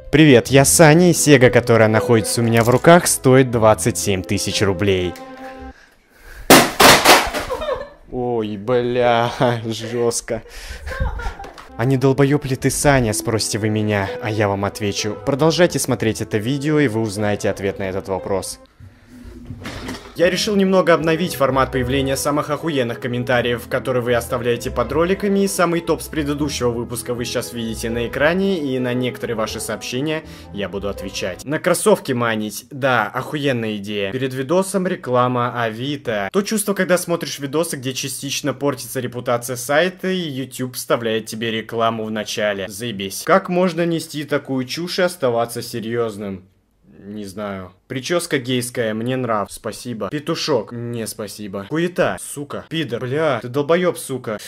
Привет, я Саня, и Sega, которая находится у меня в руках, стоит 27 тысяч рублей. Ой, бля, жестко. А не долбоёб ли ты, Саня, спросите вы меня, а я вам отвечу. Продолжайте смотреть это видео, и вы узнаете ответ на этот вопрос. Я решил немного обновить формат появления самых охуенных комментариев, которые вы оставляете под роликами, и самый топ с предыдущего выпуска вы сейчас видите на экране, и на некоторые ваши сообщения я буду отвечать. На кроссовки манить, да, охуенная идея. Перед видосом реклама Авито. То чувство, когда смотришь видосы, где частично портится репутация сайта, и YouTube вставляет тебе рекламу в начале. Заебись. Как можно нести такую чушь и оставаться серьезным? Не знаю. Прическа гейская, мне нрав, спасибо. Петушок, не спасибо. Хуета, сука. Пидор, бля, ты долбоёб, сука.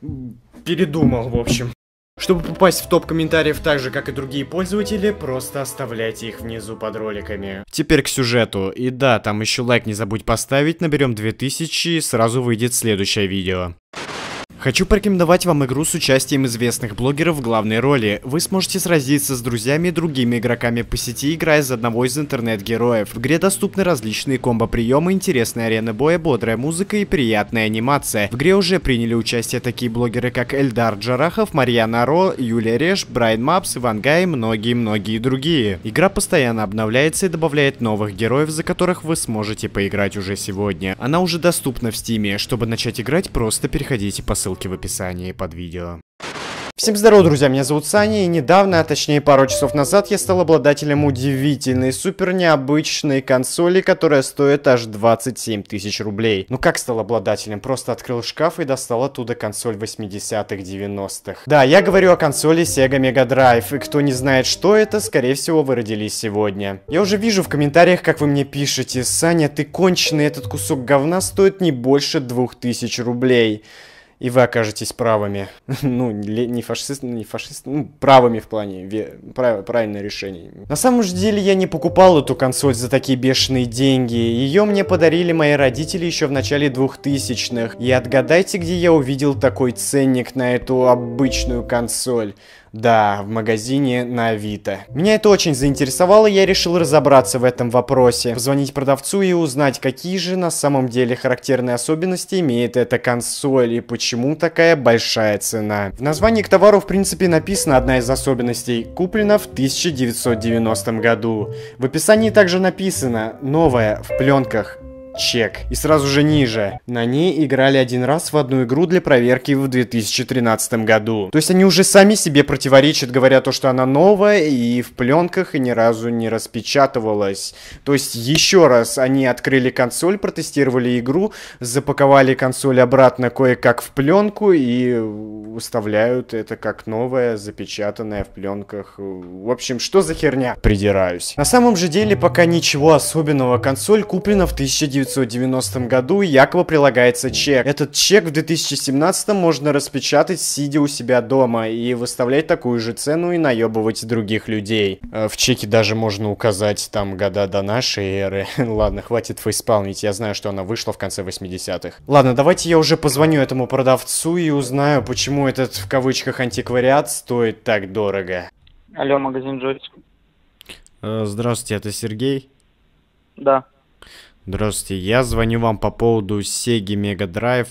Передумал, в общем. Чтобы попасть в топ комментариев так же, как и другие пользователи, просто оставляйте их внизу под роликами. Теперь к сюжету. И да, там еще лайк не забудь поставить, наберем 2000 и сразу выйдет следующее видео. Хочу порекомендовать вам игру с участием известных блогеров в главной роли. Вы сможете сразиться с друзьями и другими игроками по сети, играя за одного из интернет-героев. В игре доступны различные комбо-приемы, интересные арены боя, бодрая музыка и приятная анимация. В игре уже приняли участие такие блогеры, как Эльдар Джарахов, Марьяна Ро, Юлия Реш, Брайан Мапс, Ивангай и многие-многие другие. Игра постоянно обновляется и добавляет новых героев, за которых вы сможете поиграть уже сегодня. Она уже доступна в Стиме. Чтобы начать играть, просто переходите по ссылке в описании под видео. Всем здорова, друзья, меня зовут Саня, и недавно, а точнее пару часов назад, я стал обладателем удивительной, супер необычной консоли, которая стоит аж 27 тысяч рублей. Ну как стал обладателем? Просто открыл шкаф и достал оттуда консоль 80-х, 90-х. Да, я говорю о консоли Sega Mega Drive, и кто не знает, что это, скорее всего, вы родились сегодня. Я уже вижу в комментариях, как вы мне пишете: «Саня, ты конченый, этот кусок говна стоит не больше 2000 рублей». И вы окажетесь правыми. Ну, не фашист, ну, правыми в плане, правильное решение. На самом же деле я не покупал эту консоль за такие бешеные деньги. Ее мне подарили мои родители еще в начале 2000-х. И отгадайте, где я увидел такой ценник на эту обычную консоль. Да, в магазине на Авито. Меня это очень заинтересовало, и я решил разобраться в этом вопросе. Позвонить продавцу и узнать, какие же на самом деле характерные особенности имеет эта консоль и почему такая большая цена. В названии к товару в принципе написана одна из особенностей. Куплена в 1990 году. В описании также написано: новая, в пленках. Чек. И сразу же ниже. На ней играли один раз в одну игру для проверки в 2013 году. То есть они уже сами себе противоречат, говоря то, что она новая и в пленках и ни разу не распечатывалась. То есть еще раз они открыли консоль, протестировали игру, запаковали консоль обратно кое-как в пленку и выставляют это как новая, запечатанная в пленках. В общем, что за херня? Придираюсь. На самом же деле пока ничего особенного. Консоль куплена в 1990 году, и якобы прилагается чек. Этот чек в 2017 можно распечатать, сидя у себя дома, и выставлять такую же цену и наебывать других людей. В чеке даже можно указать там года до нашей эры. Ладно, хватит фейспалмить, я знаю, что она вышла в конце 80-х. Ладно, давайте я уже позвоню этому продавцу и узнаю, почему этот, в кавычках, антиквариат стоит так дорого. Алло, магазин Джойс. Здравствуйте, это Сергей? Да. Здравствуйте, я звоню вам по поводу Sega Mega Drive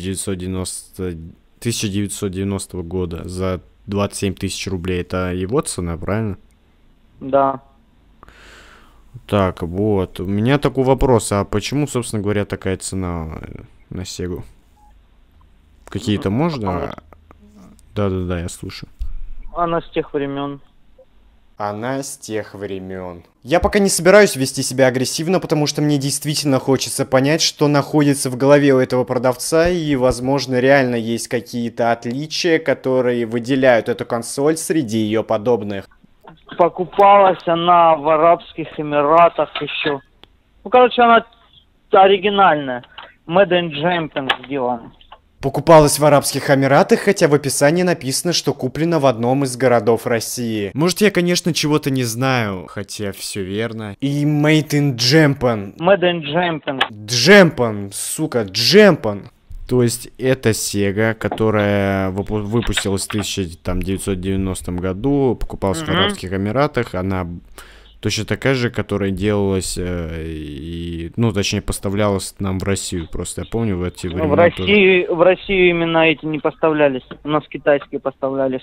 1990 года за 27 тысяч рублей. Это его цена, правильно? Да. Так, вот. У меня такой вопрос. А почему, собственно говоря, такая цена на Сегу? Какие-то можно? Да, я слушаю. Она с тех времен. Она с тех времен. Я пока не собираюсь вести себя агрессивно, потому что мне действительно хочется понять, что находится в голове у этого продавца, и, возможно, реально есть какие-то отличия, которые выделяют эту консоль среди ее подобных. Покупалась она в Арабских Эмиратах еще. Ну, короче, она оригинальная. Made in Jumping сделана. Покупалась в Арабских Эмиратах, хотя в описании написано, что куплена в одном из городов России. Может, я, конечно, чего-то не знаю, хотя все верно. И Made in Japan. Made in Jumping. Джемпан, сука, Джемпан. То есть это Sega, которая выпустилась в 1990 году, покупалась в Арабских Эмиратах, она точно такая же, которая делалась, ну, точнее, поставлялась нам в Россию. Просто я помню в эти времена. В Россию именно эти не поставлялись. У нас китайские поставлялись.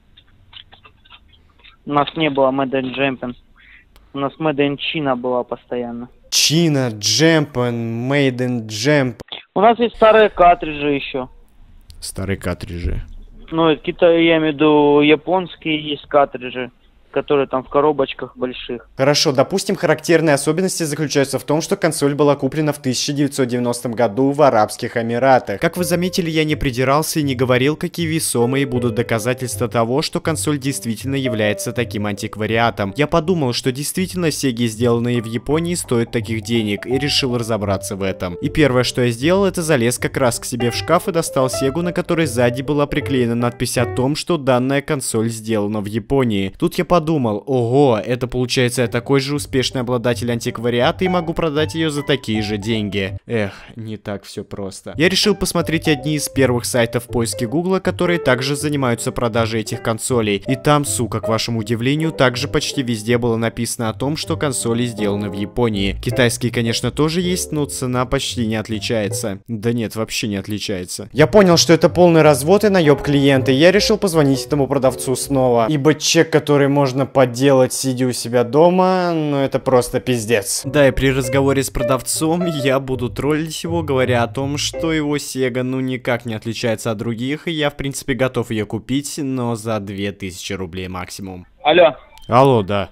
У нас не было Made in Japan. У нас Made in China была постоянно. China, Japan, Made in Japan. У нас есть старые картриджи еще. Старые картриджи. Ну, Китай, я имею в виду, японские есть картриджи, которые там в коробочках больших. Хорошо, допустим, характерные особенности заключаются в том, что консоль была куплена в 1990 году в Арабских Эмиратах. Как вы заметили, я не придирался и не говорил, какие весомые будут доказательства того, что консоль действительно является таким антиквариатом. Я подумал, что действительно Сеги, сделанные в Японии, стоят таких денег, и решил разобраться в этом. И первое, что я сделал, это залез как раз к себе в шкаф и достал Сегу, на которой сзади была приклеена надпись о том, что данная консоль сделана в Японии. Тут я подумал, ого, это получается я такой же успешный обладатель антиквариата и могу продать ее за такие же деньги. Эх, не так все просто. Я решил посмотреть одни из первых сайтов в поиске Гугла, которые также занимаются продажей этих консолей. И там, сука, к вашему удивлению, также почти везде было написано о том, что консоли сделаны в Японии. Китайские, конечно, тоже есть, но цена почти не отличается. Да нет, вообще не отличается. Я понял, что это полный развод и наеб клиента, и я решил позвонить этому продавцу снова. Ибо чек, который можно подделать, сидя у себя дома, но это просто пиздец. Да, и при разговоре с продавцом я буду троллить его, говоря о том, что его Sega ну никак не отличается от других, и я в принципе готов ее купить, но за 2000 рублей максимум. Алло. Алло, да.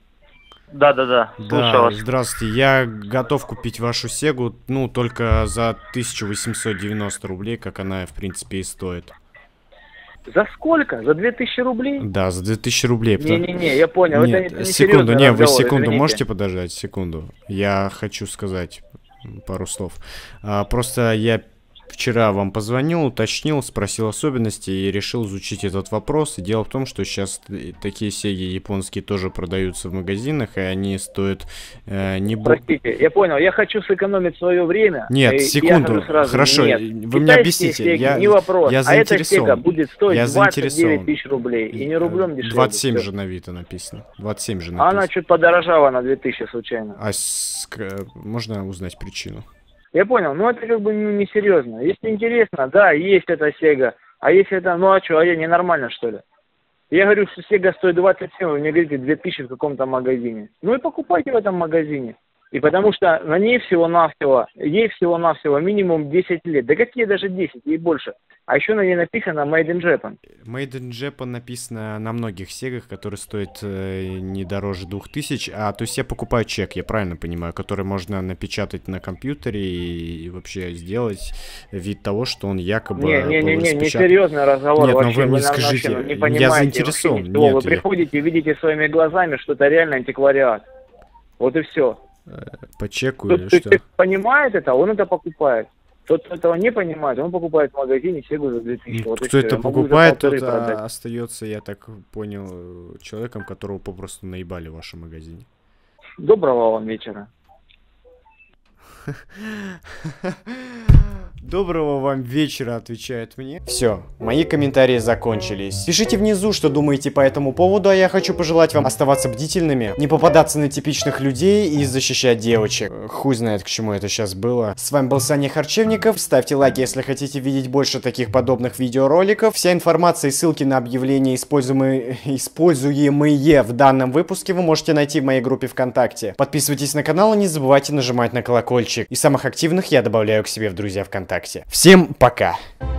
Да, слушаю вас. Здравствуйте, я готов купить вашу Сегу, ну, только за 1890 рублей, как она, в принципе, и стоит. За сколько? За 2000 рублей? Да, за 2000 рублей. Не-не-не, я понял. Нет, это не секунду, не, вы секунду, извините. можете подождать, секунду. Я хочу сказать пару слов. Просто я вчера вам позвонил, уточнил, спросил особенности и решил изучить этот вопрос. И дело в том, что сейчас такие Сеги японские тоже продаются в магазинах, и они стоят не больше... Простите, я понял, я хочу сэкономить свое время. Нет, секунду, сразу, хорошо, нет. вы мне объясните. Сеги, не вопрос, я а эта заинтересован. Сега будет стоить Я 29 тысяч рублей, и не рублем дешевле. 27 все. же на Авито написано. 27 же написано. Она чуть подорожала на 2000 случайно. А можно узнать причину? Я понял, но это как бы не серьезно. Если интересно, да, есть эта Сега. А если это, ну а что, а я ненормально что ли? Я говорю, что Сега стоит 27, вы мне говорите 2000 в каком-то магазине. Ну и покупайте в этом магазине. И потому что на ней ей всего-навсего минимум 10 лет. Да какие даже 10, ей больше. А еще на ней написано Made in Japan. Made in Japan написано на многих сегах, которые стоят не дороже 2000. То есть я покупаю чек, я правильно понимаю, который можно напечатать на компьютере и вообще сделать вид того, что он якобы был распечатан. Не серьезный разговор. Нет, вообще, но вы мне скажите, я заинтересован. Нет, вы приходите и видите своими глазами, что это реально антиквариат. Вот и все. По чеку Тот, или кто что? понимает это, он это покупает. Тот, кто этого не понимает, он покупает в магазине Сегу за 2000. Вот кто это я покупает, тот остается, я так понял, человеком, которого попросту наебали в вашем магазине. Доброго вам вечера. Доброго вам вечера, отвечает мне. Все, мои комментарии закончились. Пишите внизу, что думаете по этому поводу, а я хочу пожелать вам оставаться бдительными, не попадаться на типичных людей и защищать девочек. Хуй знает, к чему это сейчас было. С вами был Саня Харчевников. Ставьте лайки, если хотите видеть больше таких подобных видеороликов. Вся информация и ссылки на объявления, используемые в данном выпуске, вы можете найти в моей группе ВКонтакте. Подписывайтесь на канал и не забывайте нажимать на колокольчик. И самых активных я добавляю к себе в друзья ВКонтакте. Всем пока!